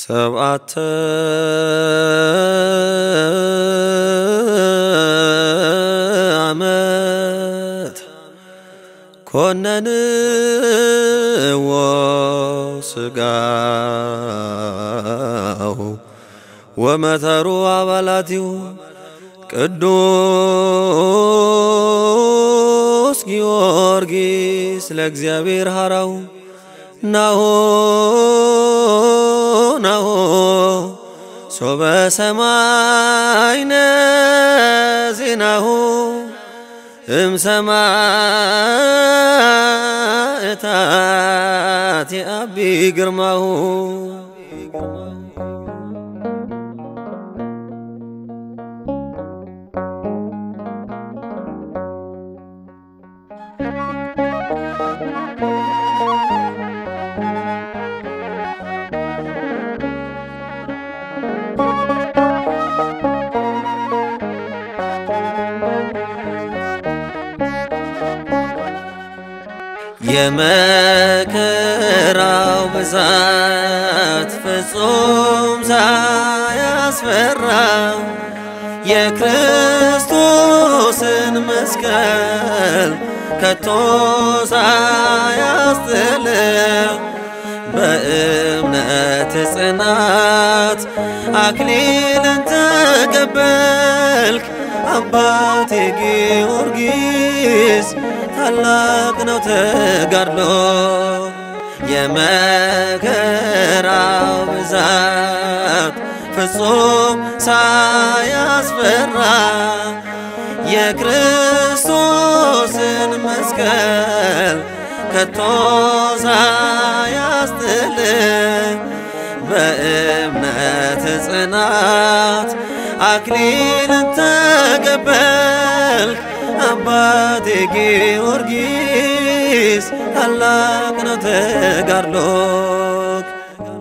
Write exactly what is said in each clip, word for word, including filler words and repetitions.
سبعة عامات كنن وسقاه ومثروا عبلاته قدوس جيورجيس لእግዚአብሔር ሃራው ናሆ ናሆ ሶበ ሰማይነ ዜናሁ እም ሰማዕታት የአቢ ግርማሁ የመከራው ብዛት ፍጹም ሳያስፈራ የክርስቶስን መስቀል ከቶ ሳያስጥል በእምነት ጽናት አክሊልን ተቀበልክ አባቴ ጊዮርጊስ ታላቅ ነው ተጋድሎ የመከራው ብዛት ፍጹም ሳያስፈራ የክርስቶስን መስቀል ከቶ ሳያስጥል በእምነት ጽናት አክሊልን ተቀበልክ አባቴ ጊዮርጊስ ታላቅ ነው ተጋድሎክ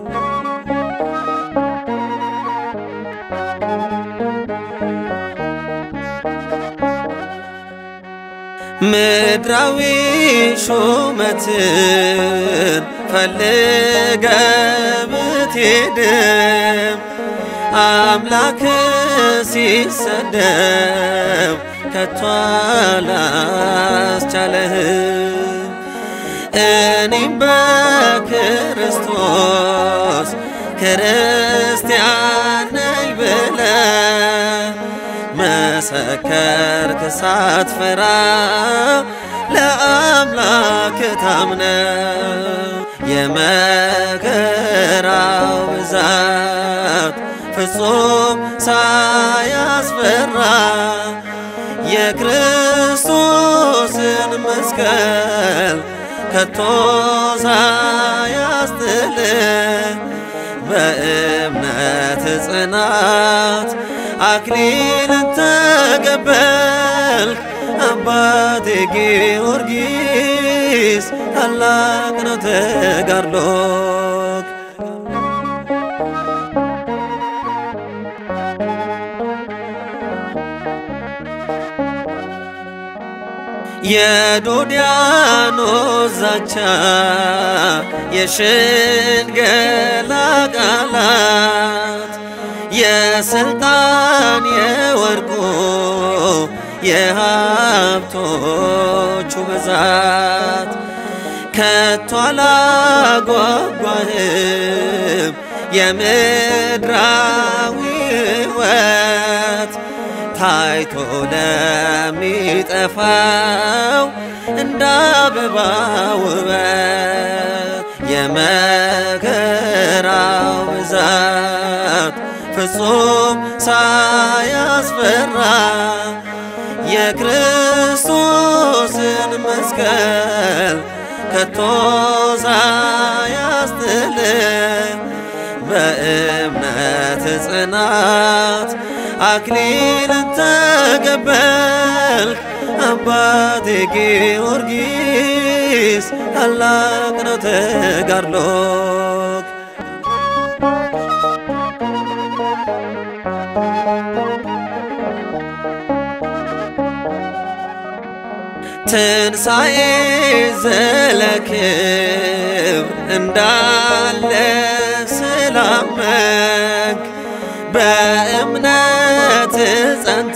ምድራዊ ሹመትን ፈልገ ብትሄድም አምላክ ሲሰደብ ከቶ አላስቻለህም እኔም በክርስቶስ ክርስቲያን ነኝ ብለህ መሰከርክ ሳትፈራ ለአምላክ ታምነህ የመከራው ብዛት ፍጹም ሳያስፈራ የክርስቶስን መስቀል ከቶ ሳያስጥል በእምነት ጽናት አክሊልን ተቀበልክ አባቴ ጊዮርጊስ ታላቅ ነው ተጋድሎክ የዶዲያኖስ ዛቻ የሽንገላ ቃላት የስልጣን የወርቁ የሀብቶቹ ብዛት ከቶ አላጓጓህም የምድራዊ ሕይወት ታይቶ ለሚጠፋው እንደ አበባ ውበት የመከራው ብዛት ፍጹም ሳያስፈራ የክርስቶስን መስቀል ከቶ ሳያስጥል በእምነት ጽናት አክሊልን ተቀበልክ አባቴ ጊዮርጊስ ታላቅ ነው ተጋድሎክ ትንሣኤ ዘለክብር እንዳለ ስላመንክ በእምነት ጸንተ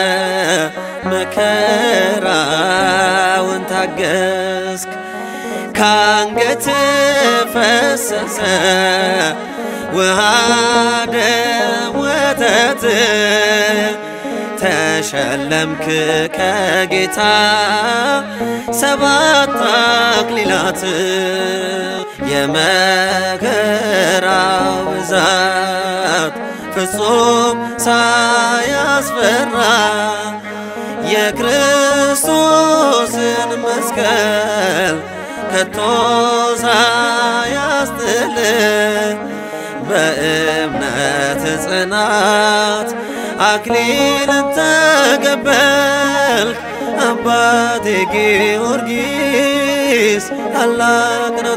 መከራውን ታገስክ ካንገት ፈሰሰ ውሃ ደም ወተት ተሸለምክ ከጌታ ሰባት አክሊላት የመከራው ብዛት ፍጹም ሳያስፈራ የክርስቶስን መስቀል ከቶ ሳያስጥል በእምነት ጽናት አክሊልን ተቀበልክ አባቴ ጊዮርጊስ ታላቅ ነው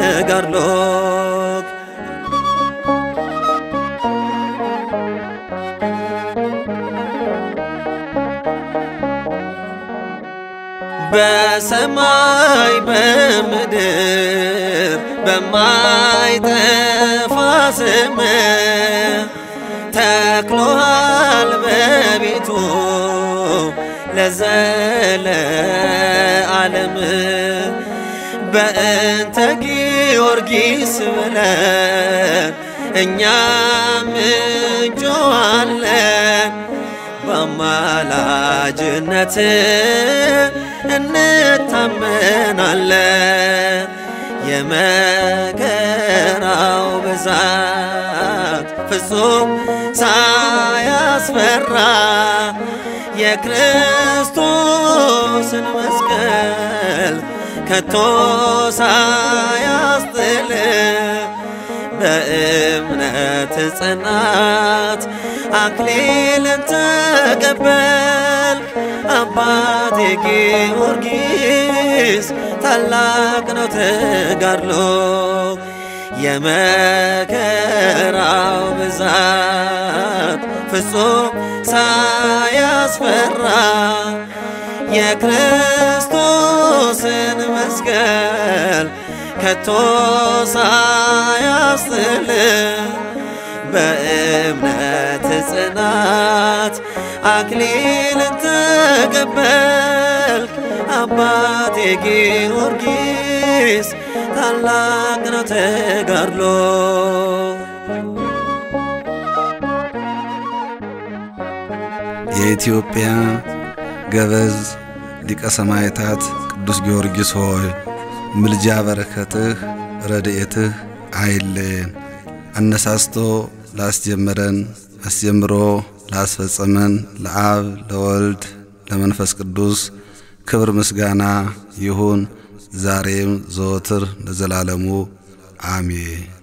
ተጋድሎክ በሰማይ በምድር በማይጠፋ ስም ተክሎሃል በቤቱ ለዘለዓለም በእንተ ጊዮርጊስ ብለን እኛም እንጮኻለን በአማላጅነት እንታመናለን የመከራው ብዛት ፍጹም ሳያስፈራ የክርስቶስን መስቀል ከቶ ሳያስጥል በእምነት ጽናት አክሊልን ተቀበልክ አባቴ ጊዮርጊስ ታላቅ ነው ተጋድሎክ የመከራው ብዛት ፍጹም ሳያስፈራ የክርስቶስን መስቀል ከቶ ሳያስጥል በእምነት ጽናት አክሊልን ተቀበልክ አባቴ ጊዮርጊስ ታላቅ ነው ተጋድሎ የኢትዮጵያ ገበዝ ሊቀ ሰማዕታት ቅዱስ ጊዮርጊስ ሆይ ምልጃ በረከትህ ረድኤትህ አይለየን። አነሳስቶ ላስጀመረን አስጀምሮ ላስፈጸመን ለአብ ለወልድ ለመንፈስ ቅዱስ ክብር ምስጋና ይሁን ዛሬም ዘወትር ለዘላለሙ አሜን።